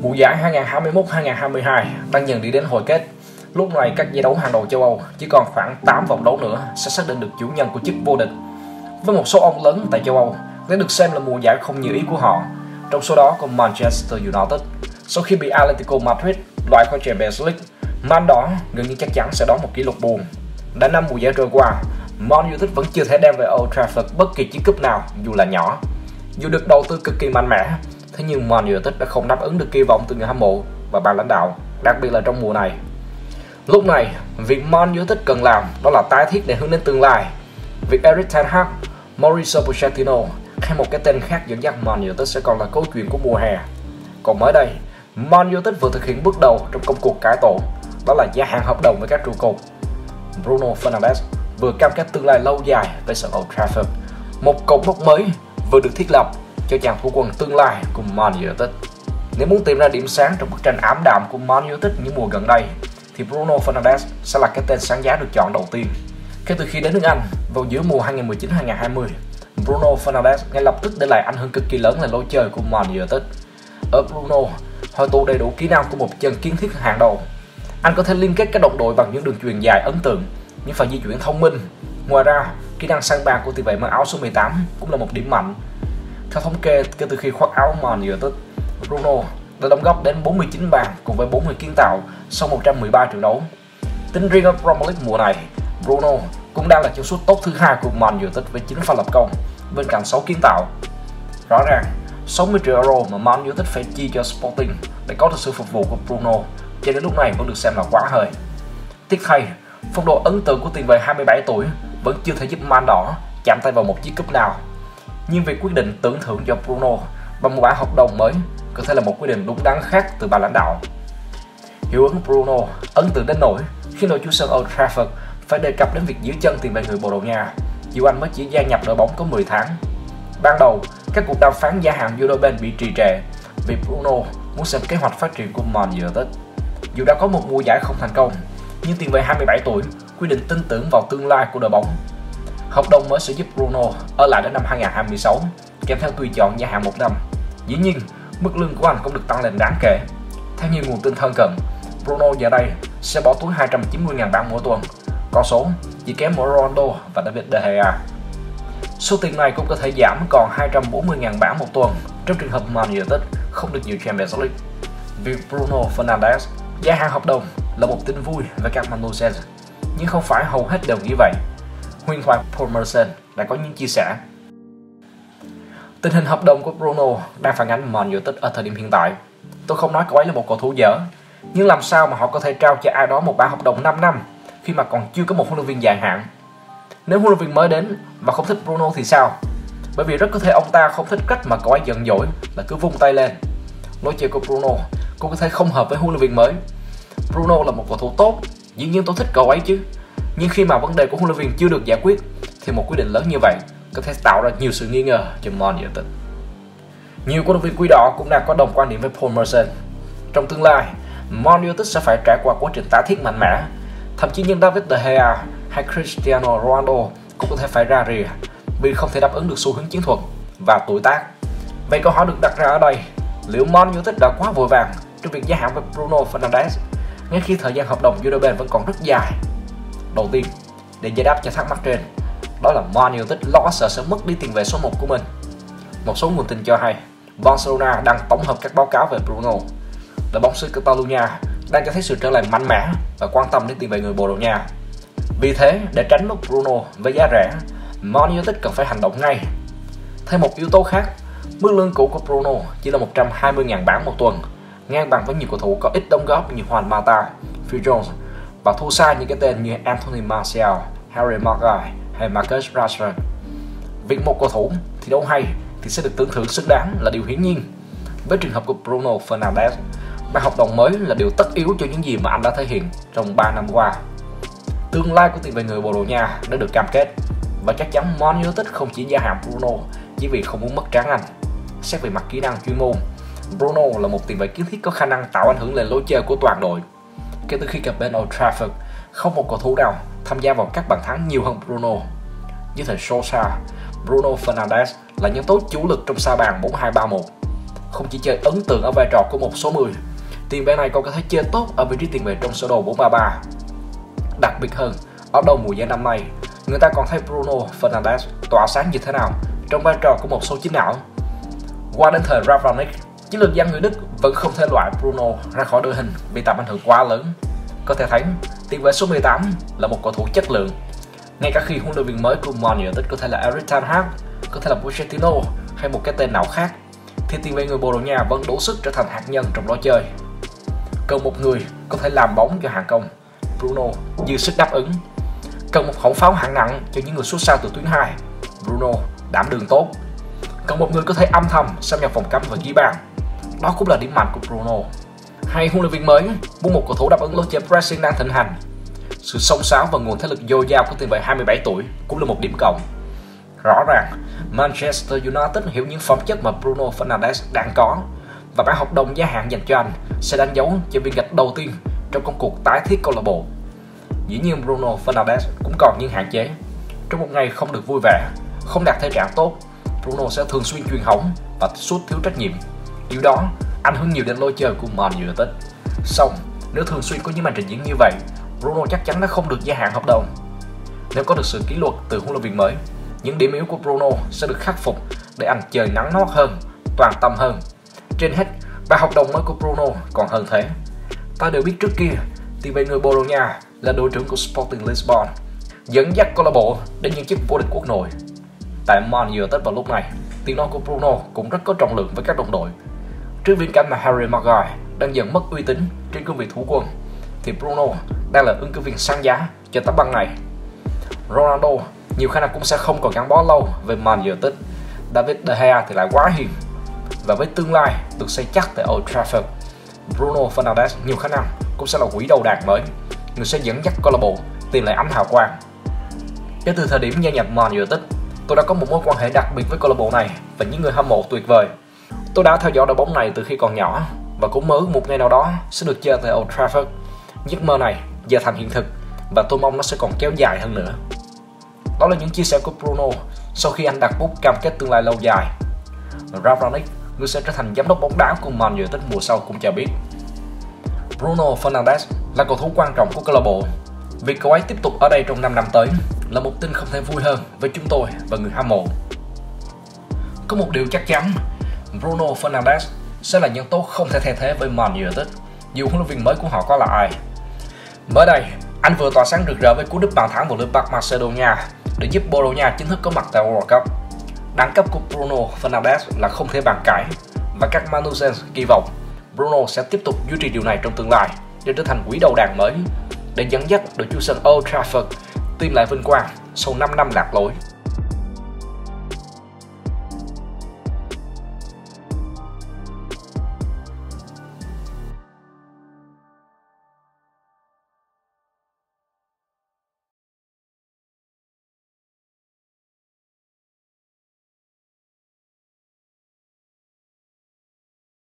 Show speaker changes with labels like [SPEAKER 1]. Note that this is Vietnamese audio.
[SPEAKER 1] Mùa giải 2021-2022 đang dần đi đến hồi kết. Lúc này các giải đấu hàng đầu châu Âu chỉ còn khoảng 8 vòng đấu nữa sẽ xác định được chủ nhân của chức vô địch. Với một số ông lớn tại châu Âu, đây được xem là mùa giải không như ý của họ. Trong số đó có Manchester United. Sau khi bị Atletico Madrid loại khỏi Champions League, Man đỏ gần như chắc chắn sẽ đón một kỷ lục buồn. Đã 5 mùa giải trôi qua, Man United vẫn chưa thể đem về Old Trafford bất kỳ chiếc cúp nào dù là nhỏ. Dù được đầu tư cực kỳ mạnh mẽ, thế nhưng Man United đã không đáp ứng được kỳ vọng từ người hâm mộ và ban lãnh đạo, đặc biệt là trong mùa này. Lúc này, việc Man United cần làm đó là tái thiết để hướng đến tương lai. Việc Erik ten Hag, Mauricio Pochettino hay một cái tên khác dẫn dắt Man United sẽ còn là câu chuyện của mùa hè. Còn mới đây, Man United vừa thực hiện bước đầu trong công cuộc cải tổ, đó là gia hạn hợp đồng với các trụ cột. Bruno Fernandes vừa cam kết tương lai lâu dài với sân Old Trafford. Một cột mốc mới vừa được thiết lập cho chàng thủ quân tương lai của Man United. Nếu muốn tìm ra điểm sáng trong bức tranh ảm đạm của Man United những mùa gần đây, thì Bruno Fernandes sẽ là cái tên sáng giá được chọn đầu tiên. Kể từ khi đến nước Anh vào giữa mùa 2019-2020, Bruno Fernandes ngay lập tức để lại ảnh hưởng cực kỳ lớn lên lối chơi của Man United. Ở Bruno hội tụ đầy đủ kỹ năng của một chân kiến thiết hàng đầu. Anh có thể liên kết các đồng đội bằng những đường chuyền dài ấn tượng, những pha di chuyển thông minh. Ngoài ra, kỹ năng sang bàn của tiền vệ mang áo số 18 cũng là một điểm mạnh. Theo thống kê, kể từ khi khoác áo Man United, Bruno đã đóng góp đến 49 bàn cùng với 40 kiến tạo sau 113 trận đấu. Tính riêng ở Premier League mùa này, Bruno cũng đang là chân sút tốt thứ hai của Man United với 9 pha lập công bên cạnh 6 kiến tạo. Rõ ràng, 60 triệu euro mà Man United phải chi cho Sporting để có được sự phục vụ của Bruno cho đến lúc này vẫn được xem là quá hơi. Tiếc thay, phong độ ấn tượng của tiền vệ 27 tuổi vẫn chưa thể giúp Man đỏ chạm tay vào một chiếc cúp nào. Nhưng việc quyết định tưởng thưởng cho Bruno bằng một bản hợp đồng mới có thể là một quyết định đúng đắn khác từ ban lãnh đạo. Hiệu ứng Bruno ấn tượng đến nỗi khi đội chủ sân Old Trafford phải đề cập đến việc giữ chân tiền vệ người Bồ Đào Nha, dù anh mới chỉ gia nhập đội bóng có 10 tháng. Ban đầu, các cuộc đàm phán gia hạn giữa đôi bên bị trì trệ vì Bruno muốn xem kế hoạch phát triển của Man United. Dù đã có một mùa giải không thành công, nhưng tiền vệ 27 tuổi quyết định tin tưởng vào tương lai của đội bóng. Hợp đồng mới sẽ giúp Bruno ở lại đến năm 2026, kèm theo tùy chọn gia hạn 1 năm. Dĩ nhiên, mức lương của anh cũng được tăng lên đáng kể. Theo nhiều nguồn tin thân cận, Bruno giờ đây sẽ bỏ túi 290.000 bảng mỗi tuần, con số chỉ kém mỗi Ronaldo và David De Gea. Số tiền này cũng có thể giảm còn 240.000 bảng một tuần trong trường hợp Man United không được dự Champions League. Việc Bruno Fernandes gia hạn hợp đồng là một tin vui với các Manusen, nhưng không phải hầu hết đều nghĩ vậy. Huyền thoại Paul Merson đã có những chia sẻ. Tình hình hợp đồng của Bruno đang phản ánh Man United ở thời điểm hiện tại. Tôi không nói cậu ấy là một cầu thủ dở, nhưng làm sao mà họ có thể trao cho ai đó một bản hợp đồng 5 năm khi mà còn chưa có một huấn luyện viên dài hạn? Nếu huấn luyện viên mới đến và không thích Bruno thì sao? Bởi vì rất có thể ông ta không thích cách mà cậu ấy giận dỗi là cứ vung tay lên. Lối chơi của Bruno cũng có thể không hợp với huấn luyện viên mới. Bruno là một cầu thủ tốt, dĩ nhiên tôi thích cậu ấy chứ. Nhưng khi mà vấn đề của huấn luyện viên chưa được giải quyết, thì một quyết định lớn như vậy có thể tạo ra nhiều sự nghi ngờ cho Man United. Nhiều cổ động viên Quỷ Đỏ cũng đang có đồng quan điểm với Paul Merson. Trong tương lai, Man United sẽ phải trải qua quá trình tái thiết mạnh mẽ. Thậm chí những David De Gea hay Cristiano Ronaldo cũng có thể phải ra rìa vì không thể đáp ứng được xu hướng chiến thuật và tuổi tác. Vậy câu hỏi được đặt ra ở đây, liệu Man United đã quá vội vàng trong việc gia hạn với Bruno Fernandes ngay khi thời gian hợp đồng giữa đôi bên vẫn còn rất dài? Đầu tiên, để giải đáp cho thắc mắc trên, đó là Man United lo sợ sẽ mất đi tiền vệ số 1 của mình. Một số nguồn tin cho hay Barcelona đang tổng hợp các báo cáo về Bruno. Đội bóng xứ Catalonia đang cho thấy sự trở lại mạnh mẽ và quan tâm đến tiền vệ người Bồ Đào Nha. Vì thế, để tránh mất Bruno với giá rẻ, Man United cần phải hành động ngay. Thêm một yếu tố khác, mức lương cũ của Bruno chỉ là 120.000 bảng một tuần, ngang bằng với nhiều cầu thủ có ít đóng góp như Juan Mata, Phil Jones và thua xa những cái tên như Anthony Martial, Harry Maguire hay Marcus Rashford. Việc một cầu thủ thi đấu hay thì sẽ được tưởng thưởng xứng đáng là điều hiển nhiên. Với trường hợp của Bruno Fernandes, bản hợp đồng mới là điều tất yếu cho những gì mà anh đã thể hiện trong 3 năm qua. Tương lai của tiền vệ người Bồ Đào Nha đã được cam kết và chắc chắn Man United không chỉ gia hạn Bruno chỉ vì không muốn mất trắng anh. Xét về mặt kỹ năng chuyên môn, Bruno là một tiền vệ kiến thiết có khả năng tạo ảnh hưởng lên lối chơi của toàn đội. Kể từ khi cập bến Old Trafford, không một cầu thủ nào tham gia vào các bàn thắng nhiều hơn Bruno. Dưới thời Solskjaer, Bruno Fernandes là nhân tố chủ lực trong sa bàn 4-2-3-1. không chỉ chơi ấn tượng ở vai trò của một số 10, tiền vệ này còn có thể chơi tốt ở vị trí tiền vệ trong sơ đồ 4-3-3. Đặc biệt hơn, ở đầu mùa giải năm nay, người ta còn thấy Bruno Fernandes tỏa sáng như thế nào trong vai trò của một số chính não. Qua đến thời Ralf Rangnick, chiến lược gia người Đức vẫn không thể loại Bruno ra khỏi đội hình vì tầm ảnh hưởng quá lớn. Có thể thấy, tiền vệ số 18 là một cầu thủ chất lượng. Ngay cả khi huấn luyện viên mới của Man United có thể là Erik ten Hag, có thể là Pochettino hay một cái tên nào khác, thì tiền vệ người Bồ Đào Nha vẫn đủ sức trở thành hạt nhân trong lối chơi. Cần một người có thể làm bóng cho hàng công, Bruno dư sức đáp ứng. Cần một họng pháo hạng nặng cho những người xuất xa từ tuyến 2, Bruno đảm đường tốt. Cần một người có thể âm thầm xâm nhập vòng cấm và ghi bàn, đó cũng là điểm mạnh của Bruno. Hay huấn luyện viên mới muốn một cầu thủ đáp ứng lối chơi pressing đang thịnh hành, sự xông xáo và nguồn thể lực dồi dào của tiền vệ 27 tuổi cũng là một điểm cộng. Rõ ràng, Manchester United hiểu những phẩm chất mà Bruno Fernandes đang có, và bản hợp đồng gia hạn dành cho anh sẽ đánh dấu cho viên gạch đầu tiên trong công cuộc tái thiết câu lạc bộ. Dĩ nhiên Bruno Fernandes cũng còn những hạn chế. Trong một ngày không được vui vẻ, không đạt thể trạng tốt, Bruno sẽ thường xuyên chuyền hỏng và sút thiếu trách nhiệm. Điều đó ảnh hưởng nhiều đến lối chơi của Man United. Song, nếu thường xuyên có những màn trình diễn như vậy, Bruno chắc chắn đã không được gia hạn hợp đồng. Nếu có được sự kỷ luật từ huấn luyện viên mới, những điểm yếu của Bruno sẽ được khắc phục để anh chơi nắng nót hơn, toàn tâm hơn. Trên hết, và hợp đồng mới của Bruno còn hơn thế. Ta đều biết trước kia, tiền vệ người Bồ Đào Nha là đội trưởng của Sporting Lisbon, dẫn dắt câu lạc bộ đến những chức vô địch quốc nội. Tại Man United vào lúc này, tiếng nói của Bruno cũng rất có trọng lượng với các đồng đội. Trước viễn cảnh mà Harry Maguire đang dần mất uy tín trên cương vị thủ quân, thì Bruno đang là ứng cử viên sáng giá cho tấm băng này. Ronaldo nhiều khả năng cũng sẽ không còn gắn bó lâu với Man United. David De Gea thì lại quá hiền, và với tương lai được xây chắc tại Old Trafford, Bruno Fernandes nhiều khả năng cũng sẽ là quỹ đầu đàn mới, người sẽ dẫn dắt câu lạc bộ tìm lại ánh hào quang. Kể từ thời điểm gia nhập Man United, tôi đã có một mối quan hệ đặc biệt với câu lạc bộ này và những người hâm mộ tuyệt vời. Tôi đã theo dõi đội bóng này từ khi còn nhỏ và cũng mơ ước một ngày nào đó sẽ được chơi tại Old Trafford. Giấc mơ này giờ thành hiện thực và tôi mong nó sẽ còn kéo dài hơn nữa. Đó là những chia sẻ của Bruno sau khi anh đặt bút cam kết tương lai lâu dài. Ralf Rangnick, người sẽ trở thành giám đốc bóng đá của Man United mùa sau, cũng cho biết Bruno Fernandes là cầu thủ quan trọng của câu lạc bộ. Việc cậu ấy tiếp tục ở đây trong 5 năm tới là một tin không thể vui hơn với chúng tôi và người hâm mộ. Có một điều chắc chắn, Bruno Fernandes sẽ là nhân tố không thể thay thế với Man United, dù huấn luyện viên mới của họ có là ai. Mới đây, anh vừa tỏa sáng rực rỡ với cú đúp bàn thắng vào lưới Bắc Macedonia để giúp Bồ Đào Nha chính thức có mặt tại World Cup. Đẳng cấp của Bruno Fernandes là không thể bàn cãi, và các Manusens kỳ vọng Bruno sẽ tiếp tục duy trì điều này trong tương lai để trở thành quỹ đầu đàn mới, để dẫn dắt đội chủ sân Old Trafford tìm lại vinh quang sau 5 năm lạc lối.